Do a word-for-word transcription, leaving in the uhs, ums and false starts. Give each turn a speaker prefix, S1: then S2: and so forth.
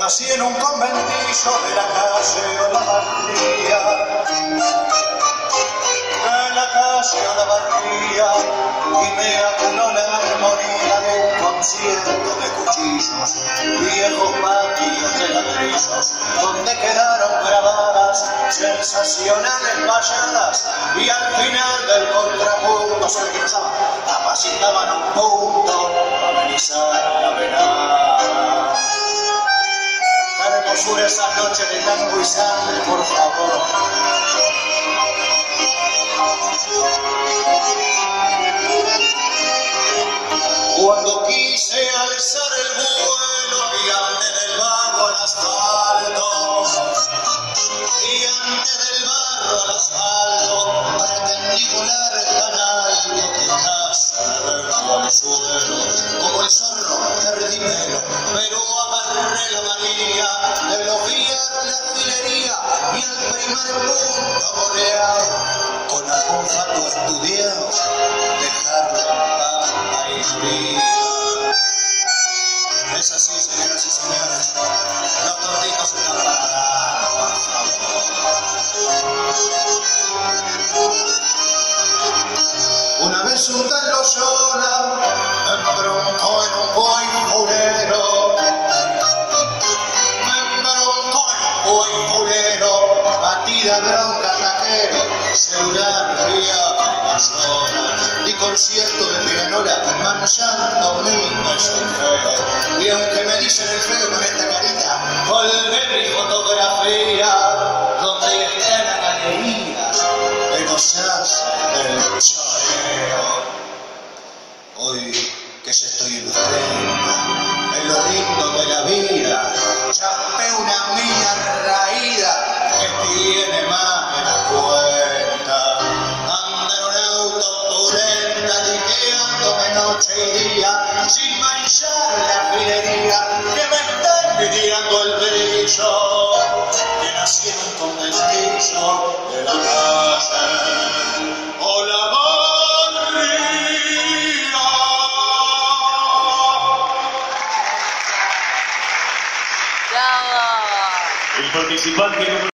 S1: Nací en un conventillo de la calle Olavarría, de la calle Olavarría, y me acunó la armonía de un concierto de cuchillos, viejos patios de ladrillos, donde quedaron grabadas sensacionales valladas, y al final del contrapunto se organizaban, apacitaban un punto, amenizar la velada. La hermosura esas noches de tango y sangre, por favor. Cuando quise alzar el vuelo y ante del barro al asfalto, y ante del barro al asfalto, pretendí volar tan alto que casi me vengo al suelo, como el zorro perdí pelo, pero agarré la manía de bloquear la artillería y el primer punto boleado, con algún fato estudiado, dejarlo a ir. Es así, señoras y señores, los tortitos están para dar, por favor. Una vez un tal Loyola me embroncó en un buen fulero, me embroncó en un buen fulero, batida bronca taquero, celular ría Loyola, y concierto de pianola manchando mi feo. Y aunque me dicen el feo con esta carita, colgué mi fotografía donde está en la galería de los haces del choreo. Hoy que se estoy ilustrando en lo lindo de la vida, chapé una mina raída que tiene más de la cuenta. Ando en un auto purenta, liqueándome noche y día, sin manchar la filería que me están pidiendo el brillo, que nací en un conventillo de la calle Olavarría.
S2: El participante número